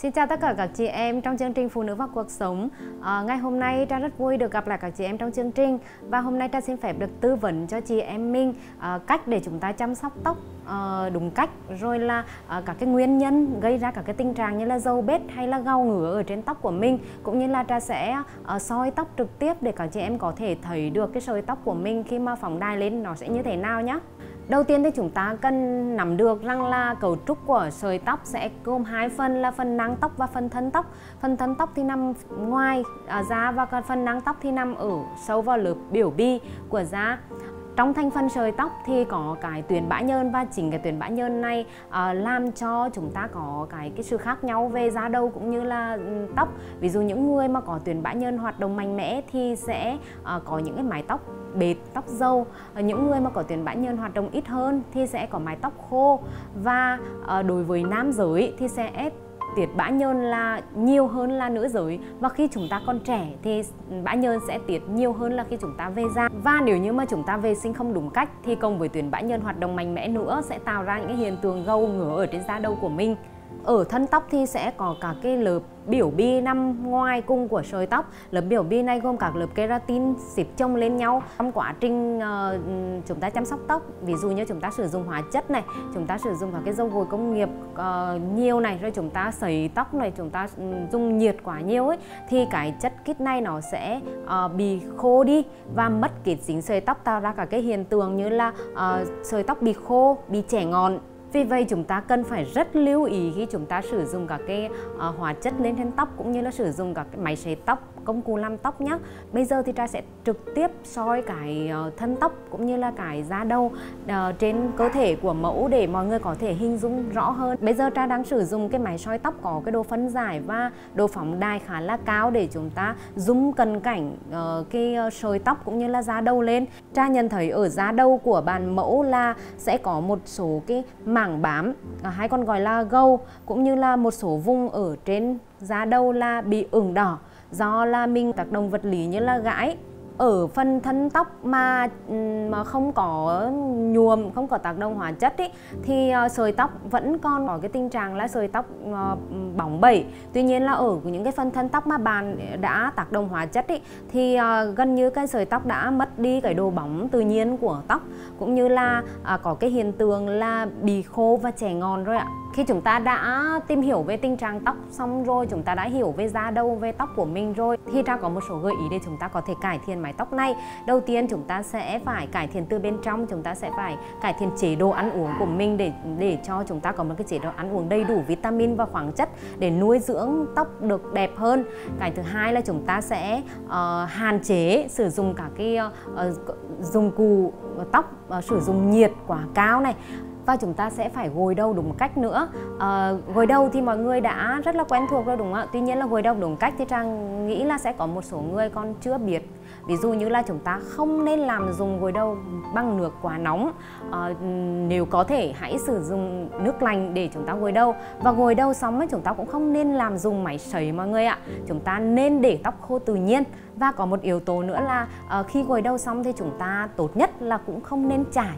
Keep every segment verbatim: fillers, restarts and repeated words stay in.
Xin chào tất cả các chị em trong chương trình Phụ nữ và cuộc sống. À, ngày hôm nay Tra rất vui được gặp lại các chị em trong chương trình. Và hôm nay Tra xin phép được tư vấn cho chị em mình à, cách để chúng ta chăm sóc tóc à, đúng cách. Rồi là à, các cái nguyên nhân gây ra các cái tình trạng như là râu bết hay là gau ngứa ở trên tóc của mình. Cũng như là Tra sẽ à, soi tóc trực tiếp để các chị em có thể thấy được cái sợi tóc của mình khi mà phóng đài lên nó sẽ như thế nào nhé. Đầu tiên thì chúng ta cần nắm được rằng là cấu trúc của sợi tóc sẽ gồm hai phần là phần nang tóc và phần thân tóc. Phần thân tóc thì nằm ngoài à, da và còn phần nang tóc thì nằm ở sâu vào lớp biểu bì của da. Trong thành phần sợi tóc thì có cái tuyến bã nhờn, và chính cái tuyến bã nhờn này uh, làm cho chúng ta có cái cái sự khác nhau về da đầu cũng như là um, tóc. Ví dụ những người mà có tuyến bã nhờn hoạt động mạnh mẽ thì sẽ uh, có những cái mái tóc bệt, tóc râu. Uh, những người mà có tuyến bã nhờn hoạt động ít hơn thì sẽ có mái tóc khô. Và uh, đối với nam giới thì sẽ tiết bã nhờn là nhiều hơn là nữ giới, và khi chúng ta còn trẻ thì bã nhờn sẽ tiết nhiều hơn là khi chúng ta về già. Và nếu như mà chúng ta vệ sinh không đúng cách thì cộng với tuyến bã nhờn hoạt động mạnh mẽ nữa sẽ tạo ra những cái hiện tượng gâu ngứa ở trên da đầu của mình. Ở thân tóc thì sẽ có cả cái lớp biểu bì nằm ngoài cùng của sợi tóc. Lớp biểu bì này gồm các lớp keratin xếp chồng lên nhau. Trong quá trình uh, chúng ta chăm sóc tóc, ví dụ như chúng ta sử dụng hóa chất này, chúng ta sử dụng các cái dầu gội công nghiệp uh, nhiều này, rồi chúng ta sấy tóc này, chúng ta um, dùng nhiệt quá nhiều ấy, thì cái chất kít này nó sẽ uh, bị khô đi và mất kết dính sợi tóc, tạo ra cả cái hiện tượng như là uh, sợi tóc bị khô, bị chẻ ngọn. Vì vậy chúng ta cần phải rất lưu ý khi chúng ta sử dụng các cái uh, hóa chất lên trên tóc, cũng như là sử dụng các cái máy sấy tóc, công cụ làm tóc nhé. Bây giờ thì Tra sẽ trực tiếp soi cái uh, thân tóc cũng như là cái da đầu uh, trên cơ thể của mẫu để mọi người có thể hình dung rõ hơn. Bây giờ Tra đang sử dụng cái máy soi tóc có cái độ phân giải và độ phóng đài khá là cao để chúng ta zoom cận cảnh uh, cái uh, sợi tóc cũng như là da đầu lên. Tra nhận thấy ở da đầu của bạn mẫu là sẽ có một số cái mảng bám hay còn gọi là gâu, cũng như là một số vùng ở trên da đầu là bị ửng đỏ do là mình tác động vật lý như là gãi. Ở phần thân tóc mà mà không có nhuộm, không có tác động hóa chất ý, thì uh, sợi tóc vẫn còn có cái tình trạng là sợi tóc uh, bóng bẩy. Tuy nhiên là ở những cái phần thân tóc mà bạn đã tác động hóa chất ý, thì uh, gần như cái sợi tóc đã mất đi cái độ bóng tự nhiên của tóc, cũng như là uh, có cái hiện tượng là bị khô và chẻ ngọn rồi ạ. Khi chúng ta đã tìm hiểu về tình trạng tóc xong rồi, chúng ta đã hiểu về da đầu, về tóc của mình rồi, thì Tra có một số gợi ý để chúng ta có thể cải thiện mái tóc này. Đầu tiên chúng ta sẽ phải cải thiện từ bên trong, chúng ta sẽ phải cải thiện chế độ ăn uống của mình để để cho chúng ta có một cái chế độ ăn uống đầy đủ vitamin và khoáng chất để nuôi dưỡng tóc được đẹp hơn. Cái thứ hai là chúng ta sẽ uh, hạn chế sử dụng các cái uh, dụng cụ tóc uh, sử dụng nhiệt quá cao này. Và chúng ta sẽ phải gội đầu đúng cách nữa. à, Gội đầu thì mọi người đã rất là quen thuộc rồi đúng không ạ? Tuy nhiên là gội đầu đúng cách thì Trang nghĩ là sẽ có một số người còn chưa biết. Ví dụ như là chúng ta không nên làm dùng gội đầu bằng nước quá nóng. à, Nếu có thể hãy sử dụng nước lạnh để chúng ta gội đầu. Và gội đầu xong ấy, chúng ta cũng không nên làm dùng máy sấy mọi người ạ. Chúng ta nên để tóc khô tự nhiên. Và có một yếu tố nữa là à, khi gội đầu xong thì chúng ta tốt nhất là cũng không nên chải,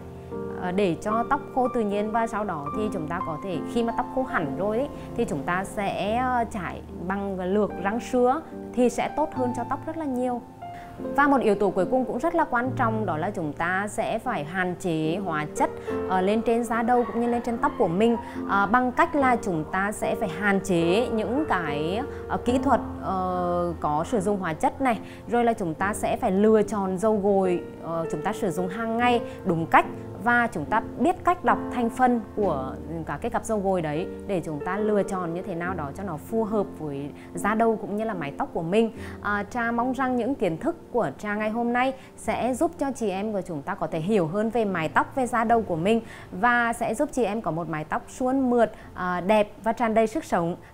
để cho tóc khô tự nhiên. Và sau đó thì chúng ta có thể, khi mà tóc khô hẳn rồi ấy, thì chúng ta sẽ chải bằng lược răng sữa thì sẽ tốt hơn cho tóc rất là nhiều. Và một yếu tố cuối cùng cũng rất là quan trọng, đó là chúng ta sẽ phải hạn chế hóa chất uh, lên trên da đầu cũng như lên trên tóc của mình, uh, bằng cách là chúng ta sẽ phải hạn chế những cái uh, kỹ thuật uh, có sử dụng hóa chất này, rồi là chúng ta sẽ phải lựa chọn dầu gội uh, chúng ta sử dụng hàng ngày đúng cách, và chúng ta biết cách đọc thành phần của cả cái cặp dầu gội đấy để chúng ta lựa chọn như thế nào đó cho nó phù hợp với da đầu cũng như là mái tóc của mình. à, Tra mong rằng những kiến thức của Tra ngày hôm nay sẽ giúp cho chị em của chúng ta có thể hiểu hơn về mái tóc, về da đầu của mình, và sẽ giúp chị em có một mái tóc suôn mượt, à, đẹp và tràn đầy sức sống.